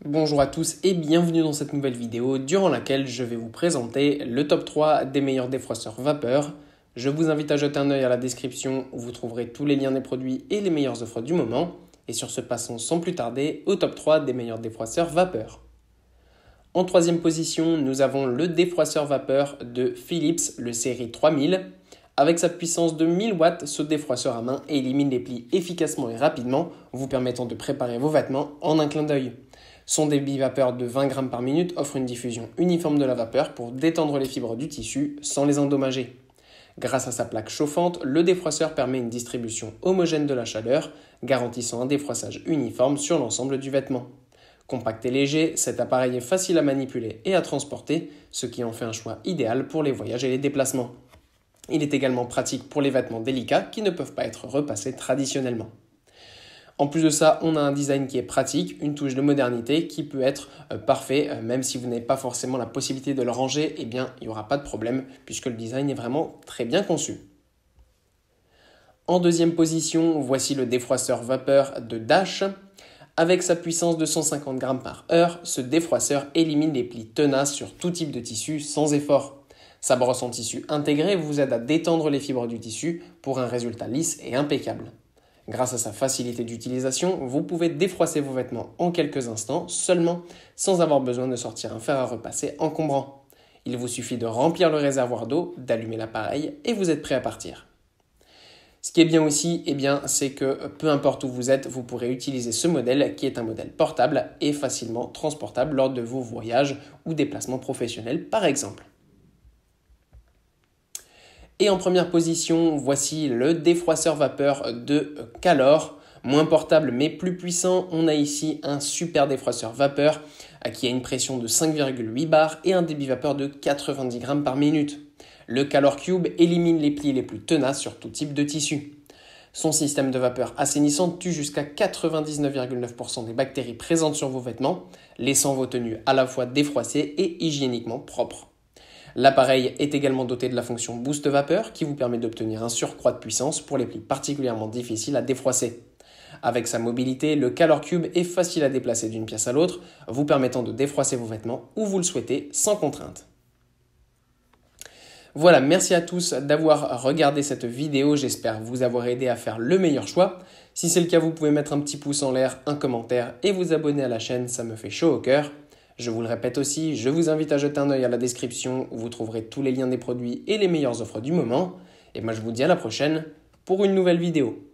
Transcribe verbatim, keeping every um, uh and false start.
Bonjour à tous et bienvenue dans cette nouvelle vidéo durant laquelle je vais vous présenter le top trois des meilleurs défroisseurs vapeur. Je vous invite à jeter un œil à la description où vous trouverez tous les liens des produits et les meilleures offres du moment. Et sur ce, passons sans plus tarder au top trois des meilleurs défroisseurs vapeur. En troisième position, nous avons le défroisseur vapeur de Philips, le série trois mille. Avec sa puissance de mille watts, ce défroisseur à main élimine les plis efficacement et rapidement, vous permettant de préparer vos vêtements en un clin d'œil. Son débit vapeur de vingt grammes par minute offre une diffusion uniforme de la vapeur pour détendre les fibres du tissu sans les endommager. Grâce à sa plaque chauffante, le défroisseur permet une distribution homogène de la chaleur, garantissant un défroissage uniforme sur l'ensemble du vêtement. Compact et léger, cet appareil est facile à manipuler et à transporter, ce qui en fait un choix idéal pour les voyages et les déplacements. Il est également pratique pour les vêtements délicats qui ne peuvent pas être repassés traditionnellement. En plus de ça, on a un design qui est pratique, une touche de modernité qui peut être euh, parfait, euh, même si vous n'avez pas forcément la possibilité de le ranger, eh bien, il n'y aura pas de problème puisque le design est vraiment très bien conçu. En deuxième position, voici le défroisseur vapeur de Dash. Avec sa puissance de cent cinquante grammes par heure, ce défroisseur élimine les plis tenaces sur tout type de tissu sans effort. Sa brosse en tissu intégrée vous aide à détendre les fibres du tissu pour un résultat lisse et impeccable. Grâce à sa facilité d'utilisation, vous pouvez défroisser vos vêtements en quelques instants seulement, sans avoir besoin de sortir un fer à repasser encombrant. Il vous suffit de remplir le réservoir d'eau, d'allumer l'appareil et vous êtes prêt à partir. Ce qui est bien aussi, eh bien, c'est que peu importe où vous êtes, vous pourrez utiliser ce modèle qui est un modèle portable et facilement transportable lors de vos voyages ou déplacements professionnels par exemple. Et en première position, voici le défroisseur vapeur de Calor. Moins portable mais plus puissant, on a ici un super défroisseur vapeur qui a une pression de cinq virgule huit bars et un débit vapeur de quatre-vingt-dix grammes par minute. Le Calor Cube élimine les plis les plus tenaces sur tout type de tissu. Son système de vapeur assainissant tue jusqu'à quatre-vingt-dix-neuf virgule neuf pour cent des bactéries présentes sur vos vêtements, laissant vos tenues à la fois défroissées et hygiéniquement propres. L'appareil est également doté de la fonction Boost Vapeur qui vous permet d'obtenir un surcroît de puissance pour les plis particulièrement difficiles à défroisser. Avec sa mobilité, le Calor Cube est facile à déplacer d'une pièce à l'autre, vous permettant de défroisser vos vêtements où vous le souhaitez sans contrainte. Voilà, merci à tous d'avoir regardé cette vidéo, j'espère vous avoir aidé à faire le meilleur choix. Si c'est le cas, vous pouvez mettre un petit pouce en l'air, un commentaire et vous abonner à la chaîne, ça me fait chaud au cœur. Je vous le répète aussi, je vous invite à jeter un œil à la description où vous trouverez tous les liens des produits et les meilleures offres du moment. Et moi je vous dis à la prochaine pour une nouvelle vidéo.